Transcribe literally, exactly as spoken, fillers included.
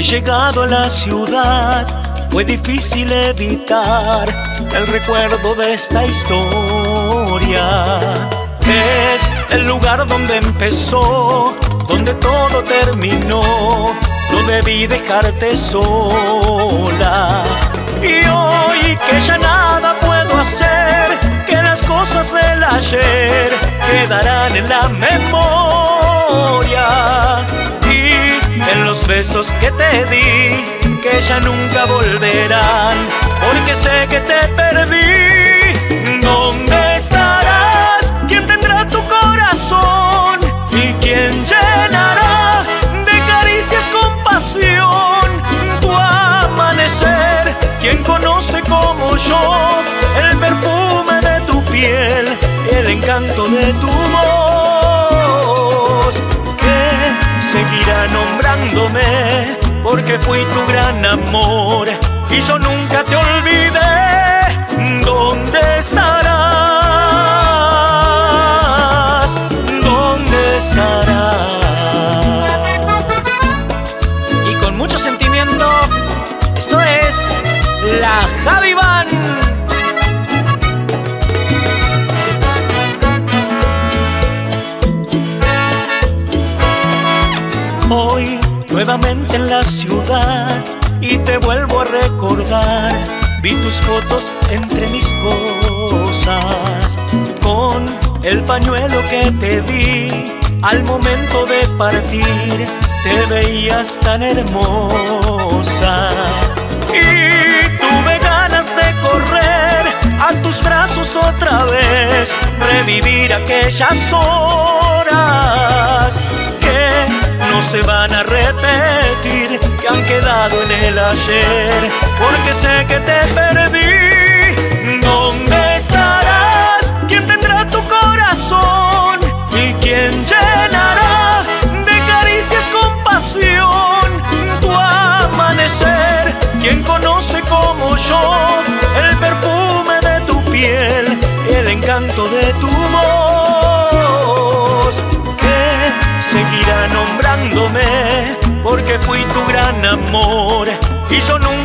he llegado a la ciudad, fue difícil evitar el recuerdo de esta historia. Es el lugar donde empezó, donde todo terminó. No debí dejarte sola. Y hoy que ya nada puedo hacer, que las cosas del ayer quedarán en la memoria. Y en los besos que te di, que ya nunca volverán, porque sé que te perdí. ¿Dónde estarás? ¿Quién tendrá tu corazón? ¿Y quién llenará de caricias con pasión tu amanecer? ¿Quién conoce como yo el perfume de tu piel y el encanto de tu voz? Que seguirá nombrándome porque fui tu gran amor y yo nunca te olvidé. ¿Dónde estarás? ¿Dónde estarás? Y con mucho sentimiento, esto es la Javi Band. Hoy nuevamente en la ciudad y te vuelvo a recordar. Vi tus fotos entre mis cosas, con el pañuelo que te di al momento de partir. Te veías tan hermosa y tuve ganas de correr a tus brazos otra vez, revivir aquellas horas que no se van a repetir, que han quedado en el ayer, porque sé que te perdí. ¿Dónde estarás? ¿Quién tendrá tu corazón? ¿Y quién llenará de caricias con pasión tu amanecer? ¿Quién conoce como yo el perfume de tu piel y el encanto de tu voz? Que seguirá nombrándome porque fui tu gran amor y yo nunca